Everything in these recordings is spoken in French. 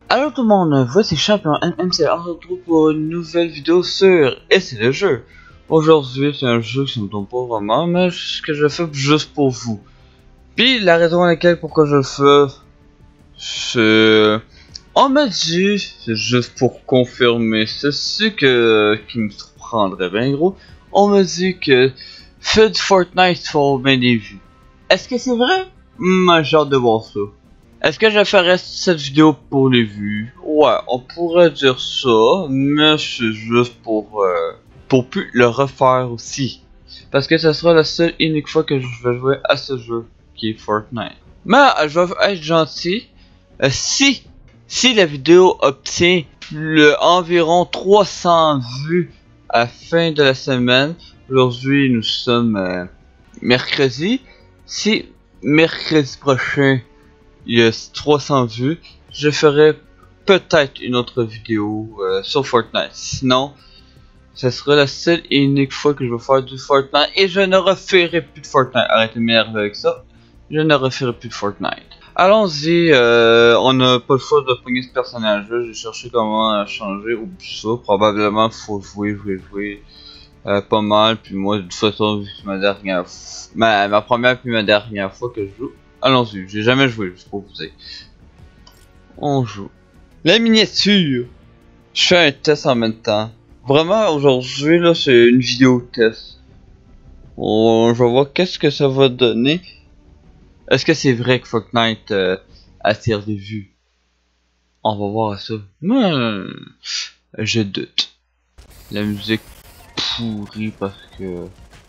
Allô tout le monde, voici Champion MMC, on se retrouve pour une nouvelle vidéo sur Et c'est le jeu. Aujourd'hui c'est un jeu qui ne me tombe pas vraiment, mais ce que je fais juste pour vous. Puis la raison à laquelle pourquoi je le fais, c'est... On m'a dit, c'est juste pour confirmer ceci qui me surprendrait bien gros. On m'a dit que fait de Fortnite faut bien des vues. Est-ce que c'est vrai? J'ai hâte de voir ça. Est-ce que je ferais cette vidéo pour les vues? Ouais, on pourrait dire ça, mais c'est juste pour plus le refaire aussi. Parce que ce sera la seule unique fois que je vais jouer à ce jeu, qui est Fortnite. Mais je vais être gentil. Si la vidéo obtient environ 300 vues à la fin de la semaine, aujourd'hui nous sommes mercredi. Si mercredi prochain il y a 300 vues, je ferai peut-être une autre vidéo sur Fortnite. Sinon, ce sera la seule et unique fois que je vais faire du Fortnite et je ne referai plus de Fortnite. Arrêtez de m'énerver avec ça. Je ne referai plus de Fortnite. Allons-y, on n'a pas le choix de pogner ce personnage-là. J'ai cherché comment changer ou ça. Probablement faut jouer pas mal. Puis moi, de toute façon, vu que c'est ma dernière, ma première puis ma dernière fois que je joue. Allons-y, j'ai jamais joué, juste pour vous dire. On joue. La miniature. Je fais un test en même temps. Vraiment, aujourd'hui, là, c'est une vidéo test. Je vais voir qu'est-ce que ça va donner. Est-ce que c'est vrai que Fortnite attire des vues? On va voir ça. Je doute. La musique pourrie parce que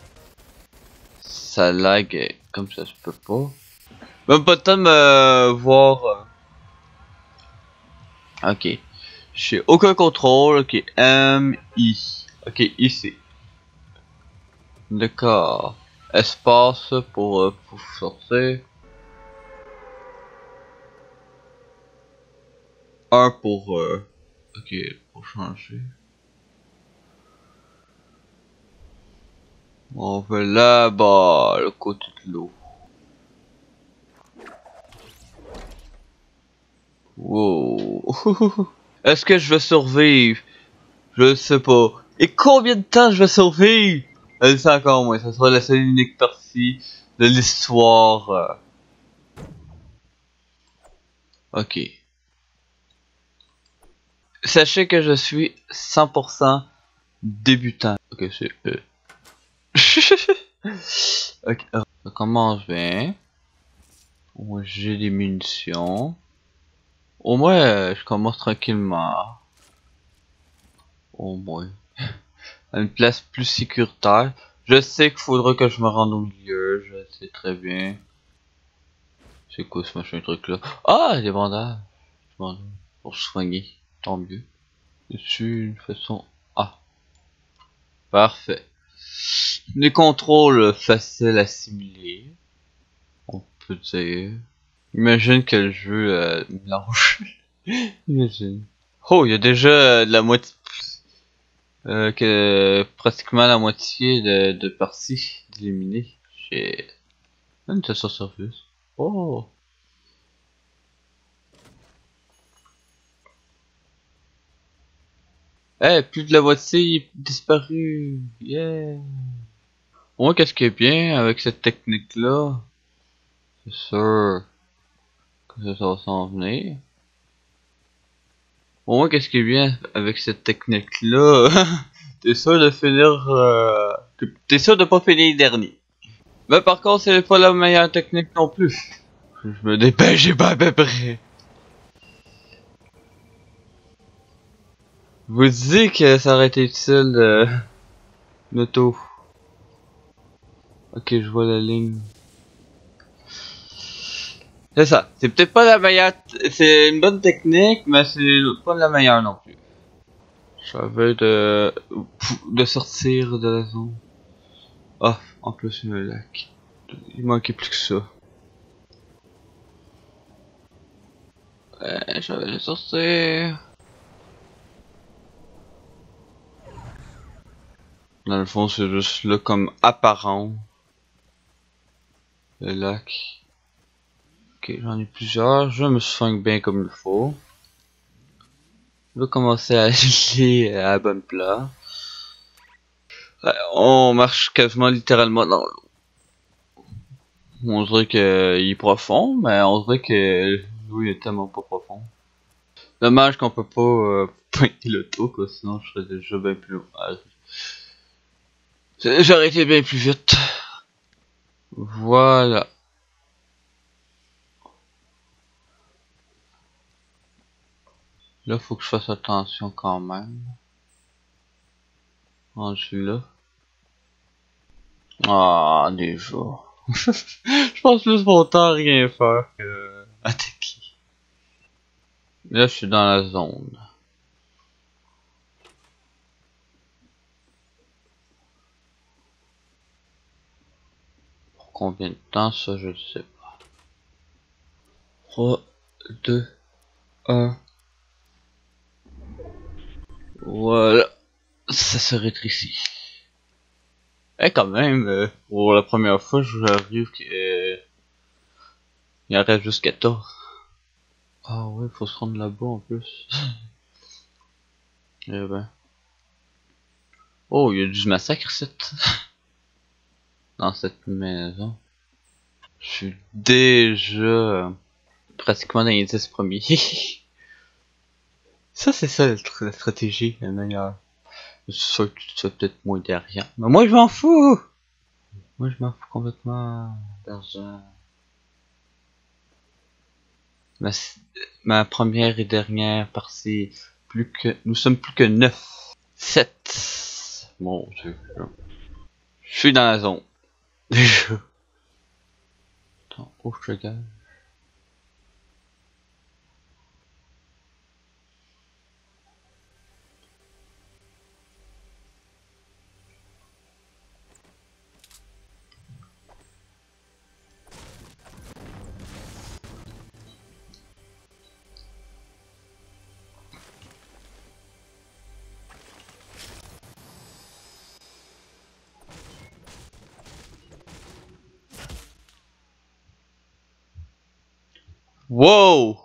ça lag comme ça se peut pas. Même pas le temps de me voir. Ok. J'ai aucun contrôle. Ok. I. Ok, ici. D'accord. Espace pour sortir. 1 pour ok, pour changer. On va là-bas, le côté de l'eau. Wow. Est-ce que je vais survivre? Je sais pas. Et combien de temps je vais survivre? Elle sait encore moins. Ça sera la seule unique partie de l'histoire. Ok. Sachez que je suis 100% débutant. Ok, c'est ok, ça commence bien. J'ai des munitions. Au moins, je commence tranquillement. Au moins. À une place plus sécuritaire. Je sais qu'il faudra que je me rende au milieu. Je sais très bien. C'est quoi ce machin truc là? Ah, des bandages. Pour se soigner. Tant mieux. Dessus, une façon. Ah, parfait. Les contrôles faciles à simuler. On peut dire. Imagine quel jeu mélange. Imagine. Oh, il y a déjà de la moitié. Pratiquement la moitié de parties éliminées. J'ai une station service. Oh. Eh, plus de la moitié est disparu. Yeah. Moi, qu'est-ce qui est bien avec cette technique-là? C'est sûr que ça va s'en venir. Au moins, qu'est-ce qui est bien avec cette technique-là? T'es sûr de finir... T'es sûr de pas finir dernier. Mais par contre, c'est pas la meilleure technique non plus. Je me dépêche, j'ai pas à peu près. Vous dites que ça aurait été utile l'auto. Ok, je vois la ligne. C'est ça. C'est peut-être pas la meilleure. C'est une bonne technique, mais c'est pas la meilleure non plus. Ça veut de sortir de la zone. Ah, en plus il y a un lac. Il manquait plus que ça. J'avais le sortir. Dans le fond, c'est juste là comme apparent. Le lac. Ok, j'en ai plusieurs. Je me soigne bien comme il faut. On va commencer à aller à la bonne place. Ouais, on marche quasiment littéralement dans l'eau. On dirait qu'il est profond, mais on dirait que l'eau est tellement pas profond. Dommage qu'on peut pas pointer le taux, quoi, sinon je serais déjà bien plus loin. J'aurais été bien plus vite. Voilà. Là, faut que je fasse attention quand même. Rendu là. Ah, déjà. Je pense plus mon temps à rien faire que attaquer. Là, je suis dans la zone. Pour combien de temps, ça, je sais pas. 3, 2, 1. Voilà. Ça se rétrécit. Eh, quand même, pour la première fois, j'arrive que il en reste juste 14. Ah ouais, faut se rendre là-bas en plus. Eh ben. Oh, il y a du massacre, dans cette maison. Je suis déjà pratiquement dans les 10 premiers. Ça, c'est ça la stratégie, la meilleure. Je suis sûr que tu vas peut-être moins derrière. Mais moi, je m'en fous! Moi, je m'en fous complètement d'argent. Ma, ma première et dernière partie, nous sommes plus que 9. 7. Mon dieu. Je suis dans la zone. Déjà. Attends, oh, je regarde. Wow!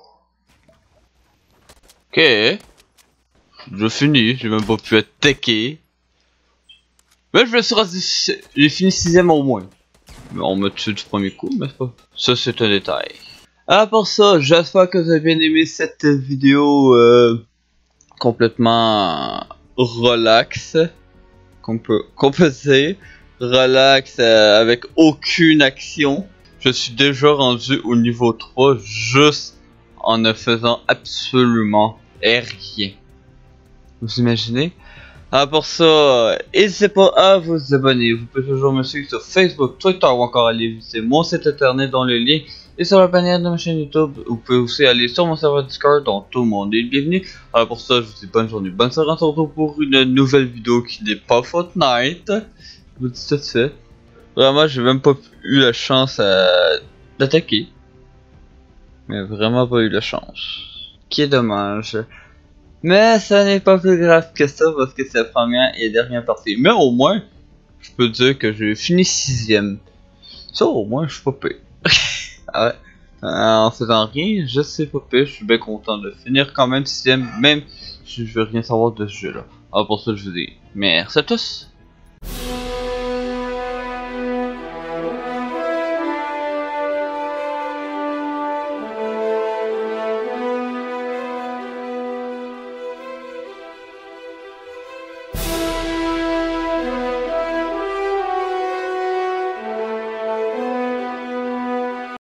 Ok. Je finis, j'ai même pas pu attaquer. Mais je me suis rendu, j'ai fini 6ème au moins. Mais on m'a tué du premier coup, mais c'est pas. Ça, c'est un détail. À part ça, j'espère que vous avez bien aimé cette vidéo complètement relax, qu'on peut dire. Relax, avec aucune action. Je suis déjà rendu au niveau 3 juste en ne faisant absolument rien. Vous imaginez? Ah, pour ça, n'hésitez pas à vous abonner. Vous pouvez toujours me suivre sur Facebook, Twitter ou encore aller visiter mon site internet dans le lien et sur la bannière de ma chaîne YouTube. Vous pouvez aussi aller sur mon serveur Discord dont tout le monde est le bienvenu. Alors pour ça, je vous dis bonne journée, bonne soirée, on se retrouve pour une nouvelle vidéo qui n'est pas Fortnite. Je vous dis tout de suite. Vraiment, j'ai même pas eu la chance d'attaquer. Mais vraiment pas eu la chance. Qui est dommage. Mais ça n'est pas plus grave que ça parce que c'est la première et dernière partie. Mais au moins, je peux dire que j'ai fini 6ème. Ça au moins, je suis pas pire. Ah ouais. En faisant rien, je sais pas pire. Je suis bien content de finir quand même 6ème, même si je veux rien savoir de ce jeu là. Alors pour ça, je vous dis merci à tous.